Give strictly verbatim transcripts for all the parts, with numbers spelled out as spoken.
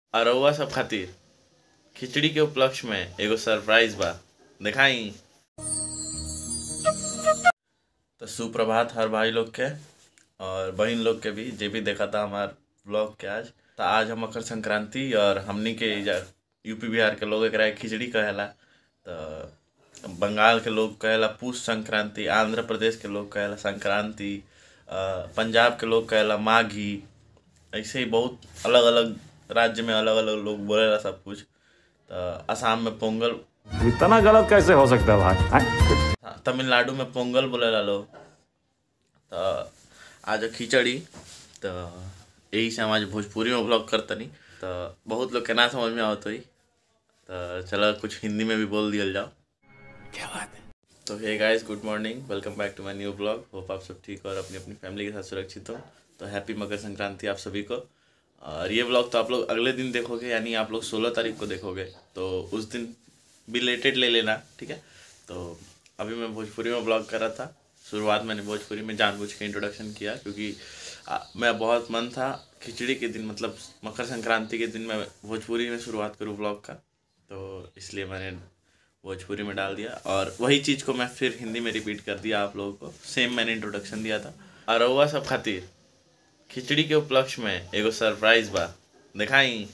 अरउआ सब खातिर खिचड़ी के उपलक्ष्य में एगो सरप्राइज बा। देखाई तो सुप्रभात हर भाई लोग के और बहन लोग के भी, जे भी देखा था हमार ब्लॉग के। आज तो आज हम मकर संक्रांति और हमनी के यूपी बिहार के लोग एकरा के खिचड़ी कहेला, तो बंगाल के लोग कहेला पूष संक्रांति, आंध्र प्रदेश के लोग कहेला संक्रांति, अ, पंजाब के लोग कहेला माघी। ऐसे ही बहुत अलग अलग राज्य में अलग अलग लोग बोलेला सब कुछ। तो असम में पोंगल, इतना गलत कैसे हो सकता है भाई? हाँ, तमिलनाडु में पोंगल बोलेला लोग। तो आज खिचड़ी, तो यही से हम आज भोजपुरी में ब्लॉग करतनी। तो बहुत लोग के ना समझ में आवत हुई, तो चलो कुछ हिंदी में भी बोल दिया जाओ। क्या बात है। तो hey guys, good morning, welcome back to my new blog. Hope आप सब ठीक हो और अपनी अपनी फैमिली के साथ सुरक्षित हो। तो हैप्पी मकर संक्रांति आप सभी को। और ये ब्लॉग तो आप लोग अगले दिन देखोगे, यानी आप लोग सोलह तारीख को देखोगे, तो उस दिन बिलेटेड ले लेना, ठीक है। तो अभी मैं भोजपुरी में ब्लॉग कर रहा था। शुरुआत मैंने भोजपुरी में जानबूझ के इंट्रोडक्शन किया, क्योंकि आ, मैं बहुत मन था खिचड़ी के दिन, मतलब मकर संक्रांति के दिन मैं भोजपुरी में शुरुआत करूँ ब्लॉग का, तो इसलिए मैंने भोजपुरी में डाल दिया। और वही चीज़ को मैं फिर हिंदी में रिपीट कर दिया आप लोगों को। सेम मैंने इंट्रोडक्शन दिया था। अरउआ सब खातिर खिचड़ी के उपलक्ष्य में एगो सरप्राइज बा। देखाई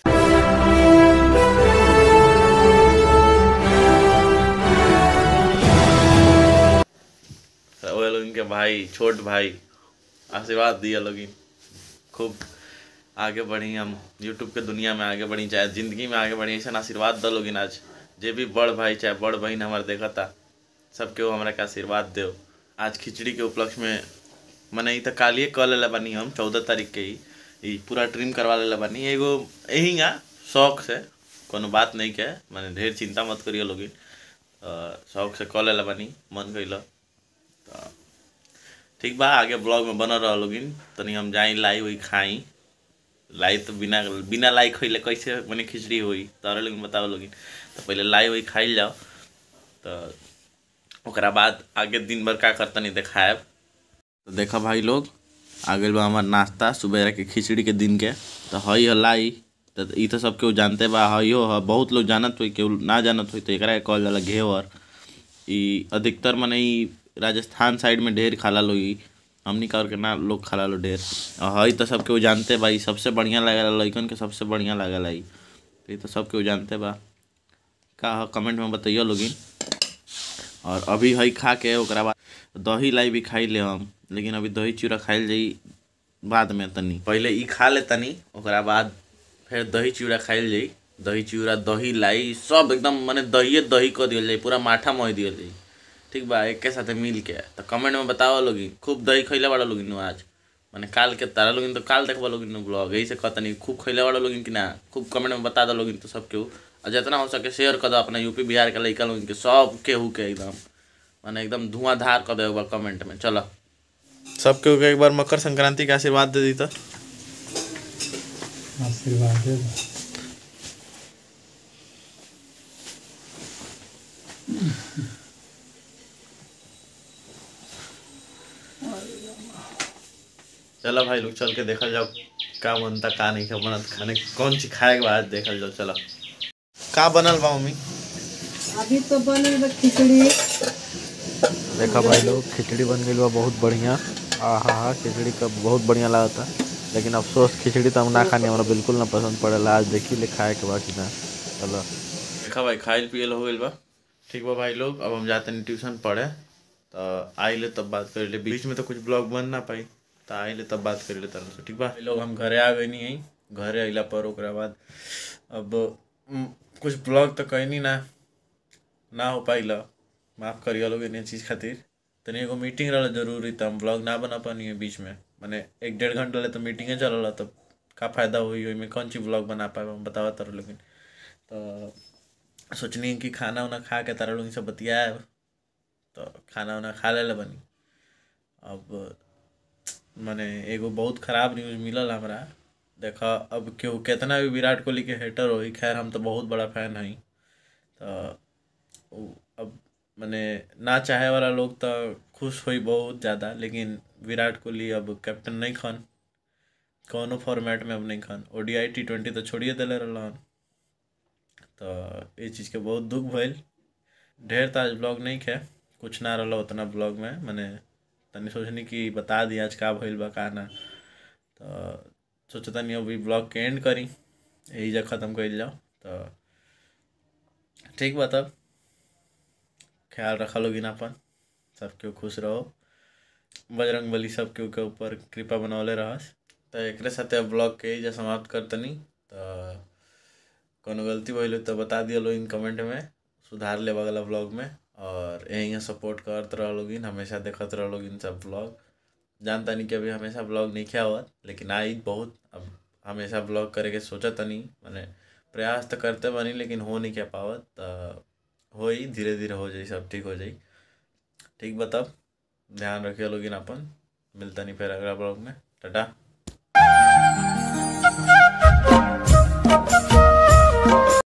वो लोग के भाई, छोट भाई आशीर्वाद दिया लोग, खूब आगे बढ़ी, हम यूट्यूब के दुनिया में आगे बढ़ी, चाहे जिंदगी में आगे बढ़ी, ऐसा आशीर्वाद दो लोगिन। आज जे भी बड़ भाई चाहे बड़ बहन हमारे देखा था, सबके वो हमारे के आशीर्वाद दो। आज खिचड़ी के उपलक्ष्य में मने ई तो कालिए कह ले बानी, हम चौदह तारीख के ही ई पूरा ट्रिम करवा ले बानी। एगो यही गा शौक से, कोनो बात नहीं के, मैंने ढेर चिंता मत करिए लोगिन, शौक से कह ले बानी, मन कैल। तो ठीक बा, आगे ब्लॉग में बना रहा लोगिन। तनी हम जाई लाई हुई खाई। लाई तो बिना बिना लाई खइले कैसे मने खिचड़ी हुई, तारे लोगिन बताओ लोगिन। तो पहले लाई हुई खाई जाओ, तो ओकरा बाद आगे दिन भर का करतनी देखाएब। तो देखा भाई लोग, आगे बा हमार नाश्ता सुबह के खिचड़ी के दिन के। तो हई ह लाई, तो ई तो सब केहू जानते बा, हइयो ह बहुत लोग जानत हुई, केहू ना जानत हुई, तो एकरा के कहल जाला घेवर। ई अधिकतर मने ई राजस्थान साइड में ढेर खाला लोग, ई हमनी का और के ना लोग खाला लो ढेर। और हई तो सब केहू जानते बा, ई सबसे बढ़िया लागेला लइकन के, सबसे बढ़िया लागेला ई। तो ई तो सब केहू जानते बा, का ह कमेंट में बताइए लोगिन। और अभी हई खा के ओकरा बाद दही लाई भी खाई ले हम, लेकिन अभी दही चूड़ा खाइल जाई बाद में। तनी पहले ई खा ले तनी, ओकरा बाद फिर दही चूड़ा खाइल जाई। दही चूड़ा दही लाई सब एकदम मने दहिए दही कर दियल जाई, पूरा माठा मोह दियल जाई, ठीक बा, एक के साथ मिल के। तो कमेंट में बताओ लोगिन, खूब दही खैले वाला लोगिन आज, माने काल के तारा लोगिन, तो काल देखबा लोगिन ब्लॉग, यही से कहतनी खूब खैले वाला लोगिन कि ना, खूब कमेंट में बता दो लोगिन। तो सब केहू और जितना हो सके शेयर कर दो अपना यूपी बिहार के लइका लोगिन के, सब केहू के एकदम माने एकदम धुआंधार कर दो एक बार कमेंट में। चलो सब केहू के एक बार मकर संक्रांति के आशीर्वाद दे दी। तो आशीर्वाद दे दो। चलो भाई लोग, चल के देखल जाओ का बनता का नहीं का बनत, माने कौन सी खाए के बाद देखल जाओ। चलो का बनल बा मम्मी? अभी तो बनल बा खिचड़ी। देखा भाई लोग, खिचड़ी बन गई बा बहुत बढ़िया। हाँ हाँ हाँ, खिचड़ी का बहुत बढ़िया लगा था, लेकिन अफसोस खिचड़ी तो हम ना खाने, हमारा बिल्कुल ना पसंद पड़ेला। आज देखी ले खाए के बाद कि ना। चलो देखा भाई, खाइल पियल हो गइल बा, ठीक बा भाई लोग। अब हम जाते हैं ट्यूशन पढ़े, तो आइले तब बात कर ले, बीच में तो कुछ ब्लॉग बन ना पाई, तो आइले तब बात कर ले तरह से, ठीक बा भाई लोग। हम घरे आ गए नहीं है, घरे अइला पर ओकरा बाद अब उम, कुछ ब्लॉग तो कहनी ना ना हो पाइल, माफ़ करिए लोग इन चीज़ खातिर। तनी एगो मीटिंग रहा जरूरी, तो हम ब्लॉग ना बना पानी है बीच में, माने एक डेढ़ घंटा ले तो मीटिंगे चल रहा, तब का फ़ायदा हुई ओई में, कौन सी ब्लॉग बना पाए हम बतावा तर लेकिन। तो सोचनी कि खाना उना खा के तारा लोग से बतियाए, तो खाना उना खा ले बनी। अब माने एगो बहुत ख़राब न्यूज़ मिलल हमरा। देखा अब केहू केतना भी विराट कोहली के हेटर होई, खैर हम तो बहुत बड़ा फैन हई, तो उ अब माने ना चाहे वाला लोग तो खुश हुई बहुत ज़्यादा, लेकिन विराट कोहली अब कैप्टन नहीं खन, कौनो फॉर्मेट में अब नहीं खान ओडीआई टी ट्वेंटी तो छोड़िए दिले रहन। तो ये चीज़ के बहुत दुख भइल। ढेर ताज ब्लॉग नहीं खे, कुछ ना रहा उतना ब्लॉग में, मैंने तनी सोचनी कि बता दी आज का भइल बा का ना। तो सोचतनी अभी ब्लॉग के एंड करी, यही जगह ख़त्म कर जाओ। तो ठीक बा, तब ख्याल रखा लोगिन अपन, सब केहू खुश रहो, बजरंग बली सब केहू के ऊपर कृपा बनौले रहस। तो एक साथ अब ब्लॉग के एहिजा समाप्त करतनी। तो कोनो गलती भइल तो बता दिया लोगिन कमेंट में, सुधार ले अगला ब्लॉग में। और यहीं सपोर्ट करते रह लोगिन, हमेशा देखते रह लोगिन सब ब्लॉग। जानता नहीं कि अभी हमेशा ब्लॉग नहीं किया हुआ, लेकिन आई बहुत अब हमेशा ब्लॉग करे के सोचा तनी, मैंने प्रयास तो करते बनी लेकिन हो नहीं क्या पावत। तो हो ही धीरे धीरे हो जाई, सब ठीक हो जाई। ठीक बताब, ध्यान रखिए लोगिन अपन, मिलता नहीं फिर अगला ब्लॉग में। टाटा।